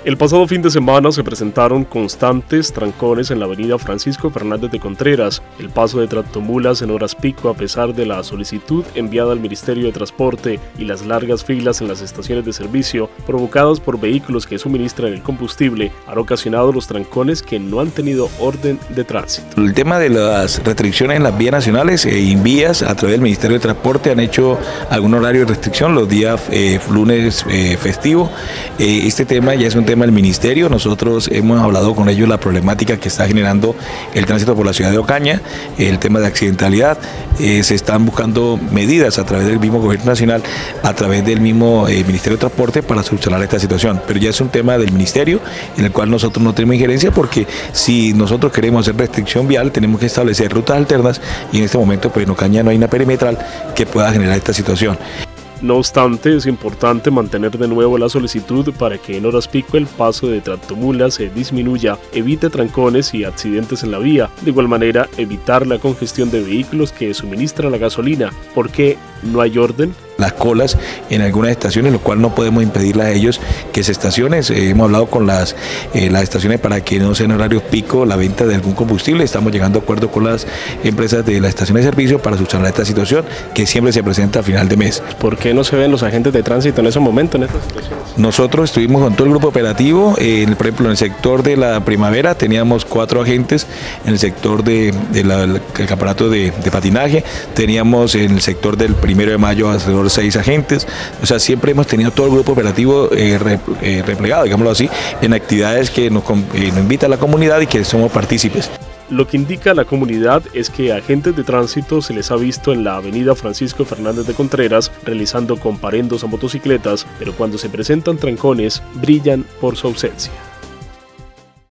El pasado fin de semana se presentaron constantes trancones en la avenida Francisco Fernández de Contreras, el paso de tractomulas en horas pico a pesar de la solicitud enviada al Ministerio de Transporte y las largas filas en las estaciones de servicio provocadas por vehículos que suministran el combustible han ocasionado los trancones que no han tenido orden de tránsito. El tema de las restricciones en las vías nacionales e Invías a través del Ministerio de Transporte han hecho algún horario de restricción los días lunes festivos. Este tema ya es un tema del Ministerio. Nosotros hemos hablado con ellos la problemática que está generando el tránsito por la ciudad de Ocaña, el tema de accidentalidad. Se están buscando medidas a través del mismo Gobierno Nacional, a través del mismo Ministerio de Transporte para solucionar esta situación. Pero ya es un tema del Ministerio en el cual nosotros no tenemos injerencia, porque si nosotros queremos hacer restricción vial tenemos que establecer rutas alternas y en este momento pues en Ocaña no hay una perimetral que pueda generar esta situación. No obstante, es importante mantener de nuevo la solicitud para que en horas pico el paso de tractomulas se disminuya, evite trancones y accidentes en la vía. De igual manera, evitar la congestión de vehículos que suministran la gasolina, porque no hay orden. Las colas en algunas estaciones, lo cual no podemos impedirle a ellos que se estacionen. Hemos hablado con las estaciones para que no sea en horarios pico la venta de algún combustible. Estamos llegando a acuerdo con las empresas de las estaciones de servicio para solucionar esta situación que siempre se presenta a final de mes. ¿Por qué no se ven los agentes de tránsito en ese momento, en estas situaciones? Nosotros estuvimos con todo el grupo operativo, por ejemplo en el sector de la Primavera teníamos 4 agentes, en el sector del campeonato de patinaje teníamos en el sector del 1 de mayo alrededor 6 agentes, o sea, siempre hemos tenido todo el grupo operativo replegado, digámoslo así, en actividades que nos invita a la comunidad y que somos partícipes. Lo que indica la comunidad es que agentes de tránsito se les ha visto en la avenida Francisco Fernández de Contreras realizando comparendos a motocicletas, pero cuando se presentan trancones brillan por su ausencia.